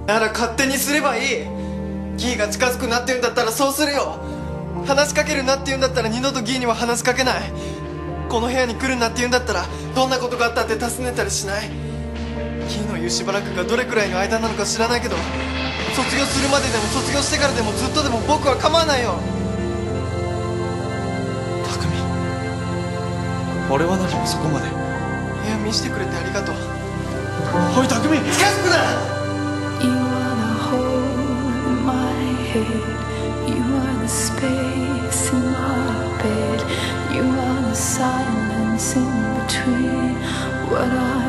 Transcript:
なら勝手にすればいい。ギーが近づくなって言うんだったらそうするよ。話しかけるなって言うんだったら二度とギーには話しかけない。この部屋に来るなって言うんだったらどんなことがあったって尋ねたりしない。ギーの言うしばらくがどれくらいの間なのか知らないけど、卒業するまででも卒業してからでもずっとでも僕は構わないよ。匠、俺は何もそこまで。部屋見せてくれてありがとう。おい匠、近づくな。 You are the hole in my head. You are the space in my bed. You are the silence in between what I